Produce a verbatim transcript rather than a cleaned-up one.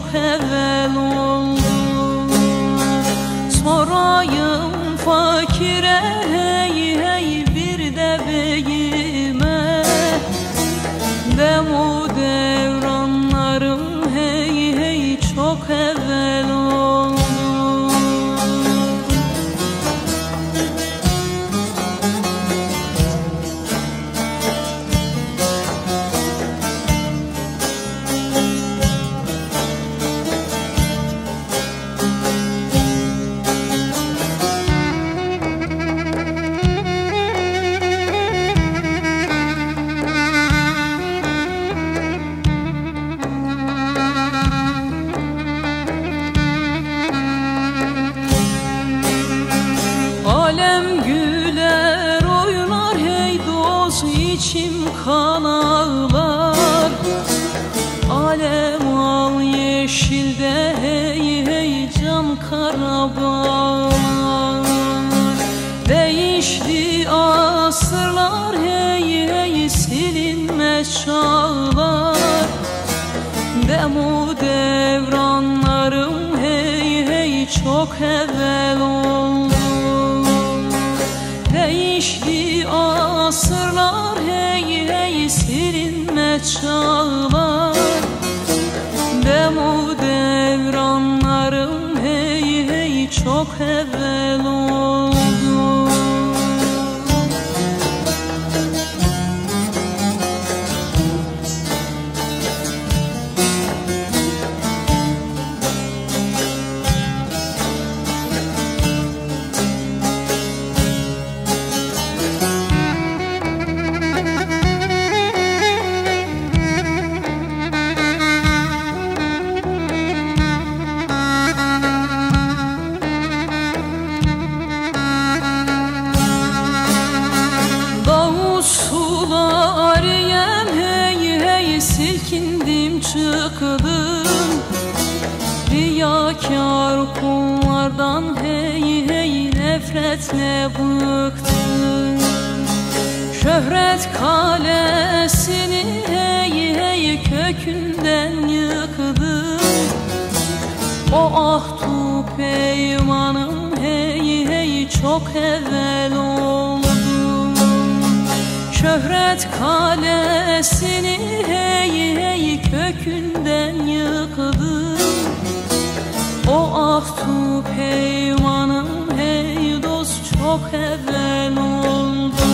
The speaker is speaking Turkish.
evvel oldu. Sorayım fakire hey hey bir de beyime, demu devranlarım hey hey çok evvel oldu. Alem güler oynar hey dost, içim kan ağlar. Alem al yeşilde hey hey can kara bağlar. Değişti asırlar hey hey silinmez çağlar. Demu devranlarım hey hey çok evvel oldu. Değişti asırlar hey hey silinmez çağlar. Demu devranlarım hey hey çok evvel oldu. Sular yem hey hey silkindim çıkdım. Riyakar kullardan hey hey nefretle bıktım. Şöhret kalesini hey hey kökünden yıkdım. O ahtu peymanım hey hey çok evvel oldu. Şöhret kalesini hey hey kökünden yıkdım. O ahtu peymanım hey dost çok evvel oldu.